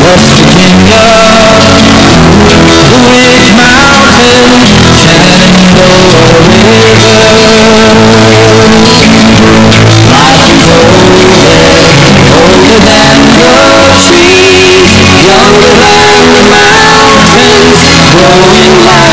West Virginia, Blue Ridge Mountain, Shenandoah River. Life is older, older than the trees, younger than the mountains, growing like